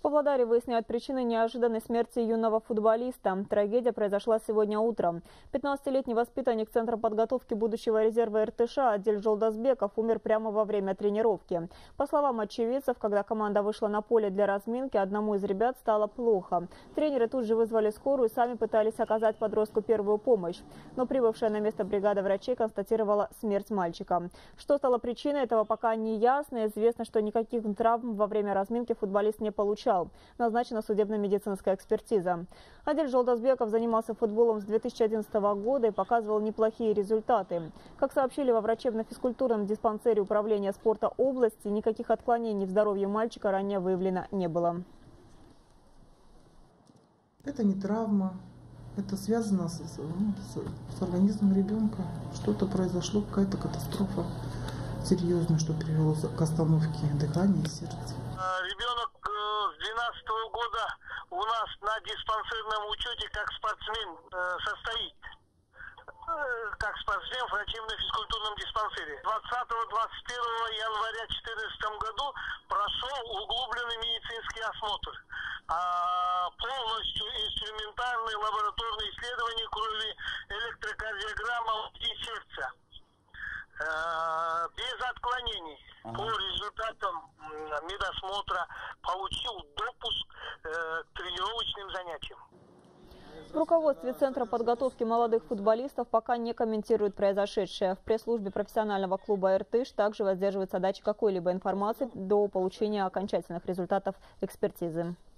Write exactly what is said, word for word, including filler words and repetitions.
Павлодаре выясняют причины неожиданной смерти юного футболиста. Трагедия произошла сегодня утром. пятнадцатилетний воспитанник Центра подготовки будущего резерва эр тэ ша Адиль Жолдасбеков умер прямо во время тренировки. По словам очевидцев, когда команда вышла на поле для разминки, одному из ребят стало плохо. Тренеры тут же вызвали скорую и сами пытались оказать подростку первую помощь. Но прибывшая на место бригада врачей констатировала смерть мальчика. Что стало причиной этого, пока не ясно. Известно, что никаких травм во время разминки футболист не получал. Назначена судебно-медицинская экспертиза. Адиль Жолдасбеков занимался футболом с две тысячи одиннадцатого года и показывал неплохие результаты. Как сообщили во врачебно-физкультурном диспансере управления спорта области, никаких отклонений в здоровье мальчика ранее выявлено не было. Это не травма, это связано с, ну, с, с организмом ребенка. Что-то произошло, какая-то катастрофа серьезная, что привело к остановке дыхания и сердца. Ребенок с две тысячи двенадцатого года у нас на диспансерном учете как спортсмен э, состоит. Э, как спортсмен в врачебно-физкультурном диспансере. двадцатого-двадцать первого января две тысячи четырнадцатом году прошел углубленный медицинский осмотр. А полностью инструментальные лабораторные исследования крови, электрокардиограмма и сердца. Э, без отклонений. Ага. По результатам медосмотра получил допуск э, к тренировочным занятиям. В руководстве Центра подготовки молодых футболистов пока не комментируют произошедшее. В пресс-службе профессионального клуба «Иртыш» также воздерживается дачи какой-либо информации до получения окончательных результатов экспертизы.